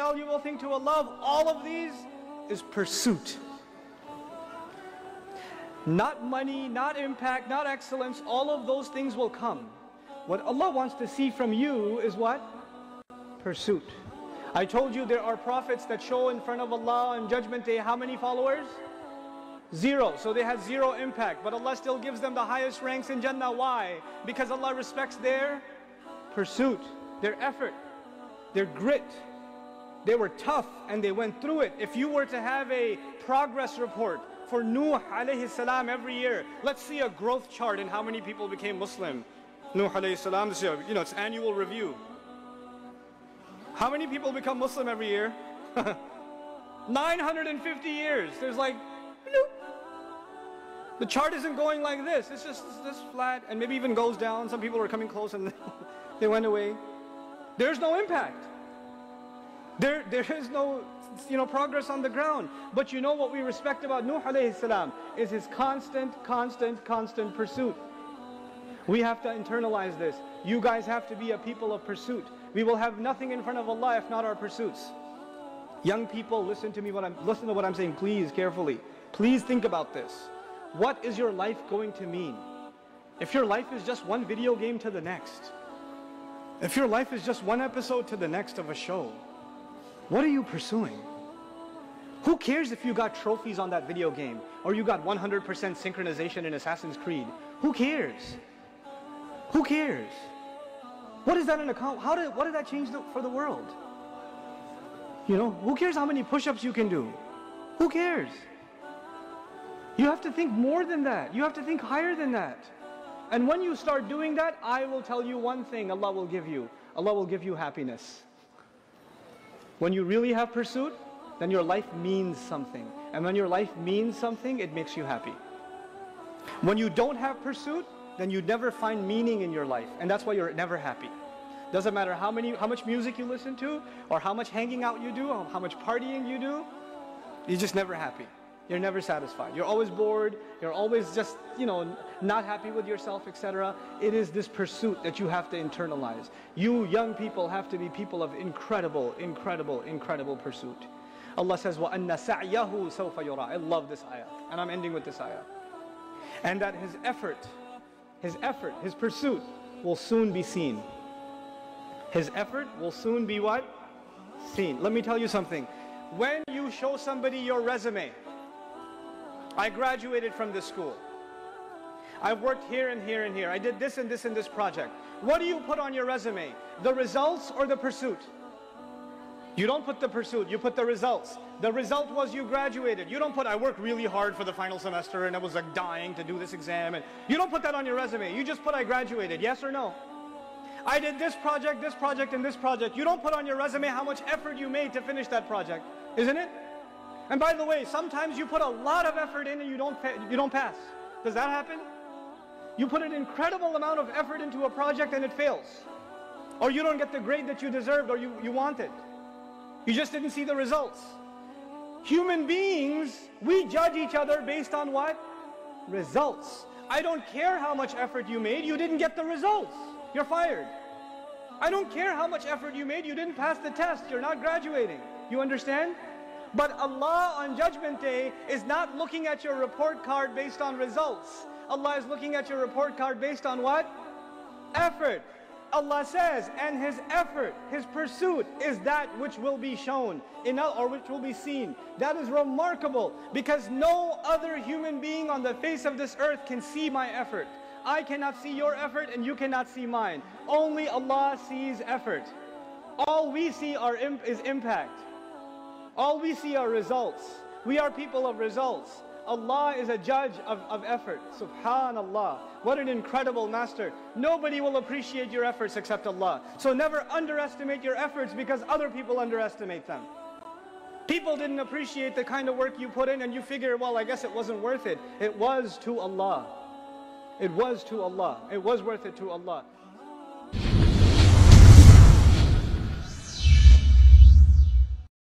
valuable thing to Allah of all of these is pursuit. Not money, not impact, not excellence, all of those things will come. What Allah wants to see from you is what? Pursuit. I told you there are prophets that show in front of Allah on Judgment Day how many followers? 0. So they had 0 impact, but Allah still gives them the highest ranks in Jannah. Why? Because Allah respects their pursuit, their effort, their grit. They were tough and they went through it. If you were to have a progress report for Nuh alayhi salam every year, let's see a growth chart in how many people became Muslim. Nuh alayhi salam, this year, it's annual review. How many people become Muslim every year? 950 years. There's like, bloop. The chart isn't going like this. It's just this flat and maybe even goes down. Some people are coming close and they went away. There's no impact. There is no progress on the ground. But you know what we respect about Nuh alayhi salam is his constant pursuit. We have to internalize this. You guys have to be a people of pursuit. We will have nothing in front of Allah if not our pursuits. Young people, listen to what I'm saying, please, carefully. Please think about this. What is your life going to mean? If your life is just one video game to the next, if your life is just one episode to the next of a show, what are you pursuing? Who cares if you got trophies on that video game or you got 100% synchronization in Assassin's Creed? Who cares? Who cares? What is that an account? What did that change for the world? Who cares how many push-ups you can do? Who cares? You have to think more than that. You have to think higher than that. And when you start doing that, I will tell you one thing Allah will give you. Allah will give you happiness. When you really have pursuit, then your life means something. And when your life means something, it makes you happy. When you don't have pursuit, then you never find meaning in your life. And that's why you're never happy. Doesn't matter how much music you listen to, or how much hanging out you do, or how much partying you do, you're just never happy. You're never satisfied. You're always bored. You're always just, not happy with yourself, etc. It is this pursuit that you have to internalize. You young people have to be people of incredible pursuit. Allah says, وَأَنَّ سَعْيَهُ سَوْفَ يُرَى. I love this ayah. And I'm ending with this ayah. And that his effort, his pursuit will soon be seen. His effort will soon be what? Seen. Let me tell you something. When you show somebody your resume, I graduated from this school. I've worked here and here and here. I did this and this and this project. What do you put on your resume? The results or the pursuit? You don't put the pursuit, you put the results. The result was you graduated. You don't put, I worked really hard for the final semester and I was like dying to do this exam. And you don't put that on your resume. You just put, I graduated. Yes or no? I did this project, and this project. You don't put on your resume how much effort you made to finish that project. Isn't it? And by the way, sometimes you put a lot of effort in and you don't pass. Does that happen? You put an incredible amount of effort into a project and it fails. Or you don't get the grade that you deserved or you wanted. You just didn't see the results. Human beings, we judge each other based on what? Results. I don't care how much effort you made, you didn't get the results. You're fired. I don't care how much effort you made, you didn't pass the test, you're not graduating. You understand? But Allah on Judgment Day is not looking at your report card based on results. Allah is looking at your report card based on what? Effort. Allah says, and his effort, his pursuit is that which will be shown, or which will be seen. That is remarkable because no other human being on the face of this earth can see my effort. I cannot see your effort and you cannot see mine. Only Allah sees effort. All we see is impact. All we see are results. We are people of results. Allah is a judge of effort. Subhanallah. What an incredible master. Nobody will appreciate your efforts except Allah. So never underestimate your efforts because other people underestimate them. People didn't appreciate the kind of work you put in and you figure, well, I guess it wasn't worth it. It was to Allah. It was to Allah. It was worth it to Allah.